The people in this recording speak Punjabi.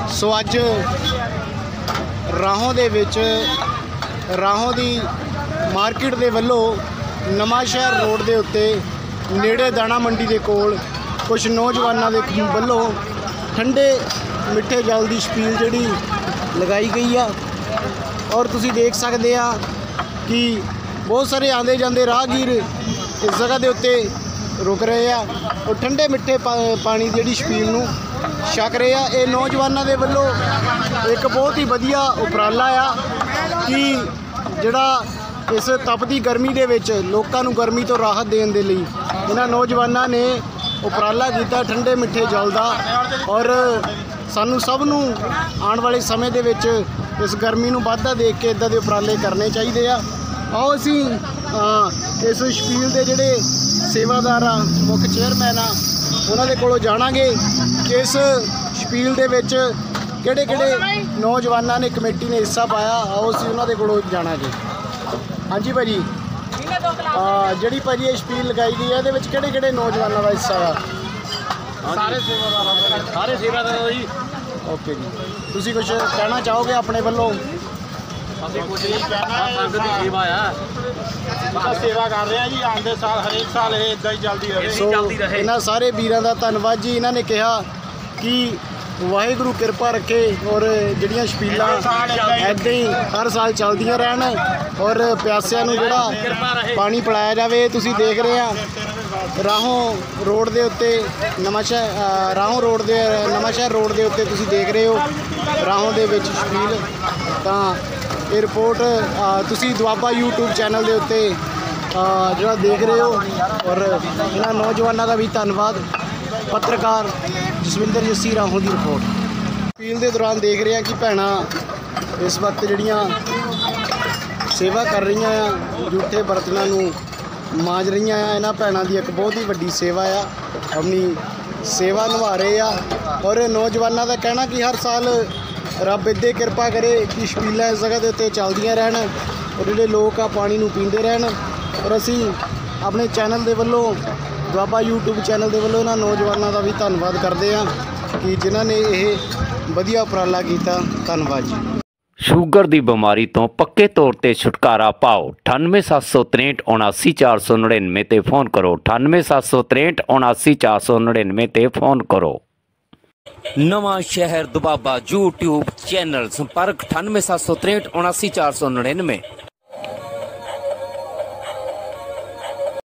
ਸੋ ਅੱਜ ਰਾਹੋਂ ਦੇ ਵਿੱਚ ਰਾਹੋਂ ਦੀ ਮਾਰਕੀਟ ਦੇ ਵੱਲੋਂ ਨਵਾਂ ਸ਼ਹਿਰ ਰੋਡ ਦੇ ਉੱਤੇ ਨੇੜੇ ਦਾਣਾ ਮੰਡੀ ਦੇ ਕੋਲ ਕੁਝ ਨੌਜਵਾਨਾਂ ਦੇ ਵੱਲੋਂ ਠੰਡੇ ਮਿੱਠੇ ਜਲ ਦੀ ਛਬੀਲ ਜਿਹੜੀ ਲਗਾਈ ਗਈ ਆ। ਔਰ ਤੁਸੀਂ ਦੇਖ ਸਕਦੇ ਆ ਕਿ ਬਹੁਤ ਸਾਰੇ ਆਉਂਦੇ ਜਾਂਦੇ ਰਾਹਗੀਰ ਇਸ ਜਗ੍ਹਾ ਦੇ ਉੱਤੇ ਰੁਕ ਰਹੇ ਆ ਔਰ ਠੰਡੇ ਮਿੱਠੇ ਪਾਣੀ ਦੀ ਜਿਹੜੀ ਛਬੀਲ ਨੂੰ ਛਕ ਰਹੇ ਆ। ਇਹ ਨੌਜਵਾਨਾਂ ਦੇ ਵੱਲੋਂ ਇੱਕ ਬਹੁਤ ਹੀ ਵਧੀਆ ਉਪਰਾਲਾ ਆ ਕਿ ਜਿਹੜਾ ਇਸ ਤਪਦੀ ਗਰਮੀ ਦੇ ਵਿੱਚ ਲੋਕਾਂ ਨੂੰ ਗਰਮੀ ਤੋਂ ਰਾਹਤ ਦੇਣ ਦੇ ਲਈ ਇਹਨਾਂ ਨੌਜਵਾਨਾਂ ਨੇ ਉਪਰਾਲਾ ਕੀਤਾ ਠੰਡੇ ਮਿੱਠੇ ਜਲ ਦਾ। ਔਰ ਸਾਨੂੰ ਸਭ ਨੂੰ ਆਉਣ ਵਾਲੇ ਸਮੇਂ ਦੇ ਵਿੱਚ ਇਸ ਗਰਮੀ ਨੂੰ ਵੱਧਦਾ ਦੇਖ ਕੇ ਇੱਦਾਂ ਦੇ ਉਪਰਾਲੇ ਕਰਨੇ ਚਾਹੀਦੇ ਆ। ਆਓ ਅਸੀਂ ਇਸ ਛਬੀਲ ਦੇ ਜਿਹੜੇ ਸੇਵਾਦਾਰ ਆ, ਮੁੱਖ ਚੇਅਰਮੈਨ ਆ, ਉਹਨਾਂ ਦੇ ਕੋਲੋਂ ਜਾਣਾਂਗੇ ਕਿ ਇਸ ਛਬੀਲ ਦੇ ਵਿੱਚ ਕਿਹੜੇ ਕਿਹੜੇ ਨੌਜਵਾਨਾਂ ਨੇ ਕਮੇਟੀ ਨੇ ਹਿੱਸਾ ਪਾਇਆ। ਆਓ ਅਸੀਂ ਉਹਨਾਂ ਦੇ ਕੋਲੋਂ ਜਾਣਾਂਗੇ। ਹਾਂਜੀ ਭਾਜੀ, ਜਿਹੜੀ ਭਾਜੀ ਇਹ ਛਬੀਲ ਲਗਾਈ ਗਈ ਹੈ ਇਹਦੇ ਵਿੱਚ ਕਿਹੜੇ ਕਿਹੜੇ ਨੌਜਵਾਨਾਂ ਦਾ ਹਿੱਸਾ ਆ? ਸਾਰੇ ਸੇਵਾਦਾਰ ਜੀ। ਓਕੇ ਜੀ, ਤੁਸੀਂ ਕੁਝ ਕਹਿਣਾ ਚਾਹੋਗੇ ਆਪਣੇ ਵੱਲੋਂ? ਅਸੀਂ ਕੁਝ ਨਹੀਂ ਕਹਿਣਾ, ਸੰਗਤ ਦੀ ਸੇਵਾ ਆ, ਸੇਵਾ ਕਰ ਰਹੇ ਆ ਜੀ। ਆਉਂਦੇ ਸਾਲ ਹਰੇਕ ਸਾਲ ਇਹ ਇੱਦਾਂ ਹੀ ਚੱਲਦੀ ਰਹੇ। ਇਹਨਾਂ ਸਾਰੇ ਵੀਰਾਂ ਦਾ ਧੰਨਵਾਦ ਜੀ। ਇਹਨਾਂ ਨੇ ਕਿਹਾ ਕਿ ਵਾਹਿਗੁਰੂ ਕਿਰਪਾ ਰੱਖੇ ਔਰ ਜਿਹੜੀਆਂ ਛਬੀਲਾਂ ਇੱਦਾਂ ਹੀ ਹਰ ਸਾਲ ਚੱਲਦੀਆਂ ਰਹਿਣ ਔਰ ਪਿਆਸਿਆਂ ਨੂੰ ਜਿਹੜਾ ਪਾਣੀ ਪਿਲਾਇਆ ਜਾਵੇ। ਤੁਸੀਂ ਦੇਖ ਰਹੇ ਆ ਰਾਹੋਂ ਰੋਡ ਦੇ ਉੱਤੇ ਨਵਾਂ ਸ਼ਹਿਰ ਰੋਡ ਦੇ ਉੱਤੇ ਤੁਸੀਂ ਦੇਖ ਰਹੇ ਹੋ ਰਾਹੋਂ ਦੇ ਵਿੱਚ ਛਬੀਲ। ਤਾਂ ਇਹ ਰਿਪੋਰਟ ਤੁਸੀਂ ਦੁਆਬਾ YouTube ਚੈਨਲ ਦੇ ਉੱਤੇ ਜਿਹੜਾ ਦੇਖ ਰਹੇ ਹੋ। ਔਰ ਇਹਨਾਂ ਨੌਜਵਾਨਾਂ ਦਾ ਵੀ ਧੰਨਵਾਦ। ਪੱਤਰਕਾਰ ਜਸਵਿੰਦਰ ਜੱਸੀ ਰਾਹੋਂ ਦੀ ਰਿਪੋਰਟ। ਛਬੀਲ ਦੇ ਦੌਰਾਨ ਦੇਖ ਰਹੇ ਹਾਂ ਕਿ ਭੈਣਾਂ ਇਸ ਵਕਤ ਜਿਹੜੀਆਂ ਸੇਵਾ ਕਰ ਰਹੀਆਂ ਆ, ਜੂਠੇ ਬਰਤਨਾਂ ਨੂੰ ਮਾਂਜ ਰਹੀਆਂ ਆ। ਇਹਨਾਂ ਭੈਣਾਂ ਦੀ ਇੱਕ ਬਹੁਤ ਹੀ ਵੱਡੀ ਸੇਵਾ ਆ, ਆਪਣੀ ਸੇਵਾ ਨਿਭਾ ਰਹੇ ਆ। ਔਰ ਨੌਜਵਾਨਾਂ ਦਾ ਕਹਿਣਾ ਕਿ ਹਰ ਸਾਲ ਰੱਬ ਇੱਦਾਂ ਕਿਰਪਾ ਕਰੇ ਕਿ ਛਬੀਲਾਂ ਇਸ ਜਗ੍ਹਾ ਦੇ ਉੱਤੇ ਚੱਲਦੀਆਂ ਰਹਿਣ ਔਰ ਜਿਹੜੇ ਲੋਕ ਆ ਪਾਣੀ ਨੂੰ ਪੀਂਦੇ ਰਹਿਣ। ਔਰ ਅਸੀਂ ਆਪਣੇ ਚੈਨਲ ਦੇ ਵੱਲੋਂ, ਦੁਆਬਾ YouTube ਚੈਨਲ ਦੇ ਵੱਲੋਂ ਇਹਨਾਂ ਨੌਜਵਾਨਾਂ ਦਾ ਵੀ ਧੰਨਵਾਦ ਕਰਦੇ ਹਾਂ ਕਿ ਜਿਨ੍ਹਾਂ ਨੇ ਇਹ ਵਧੀਆ ਉਪਰਾਲਾ ਕੀਤਾ। ਧੰਨਵਾਦ ਜੀ। ਸ਼ੂਗਰ ਦੀ ਬਿਮਾਰੀ ਤੋਂ ਪੱਕੇ ਤੌਰ ਤੇ ਛੁਟਕਾਰਾ ਪਾਓ। 9876379499 ਤੇ ਫੋਨ ਕਰੋ। 9876379499 ਤੇ ਫੋਨ ਕਰੋ। ਨਵਾਂ ਸ਼ਹਿਰ ਦੁਆਬਾ YouTube ਚੈਨਲ। ਸੰਪਰਕ 9876379499।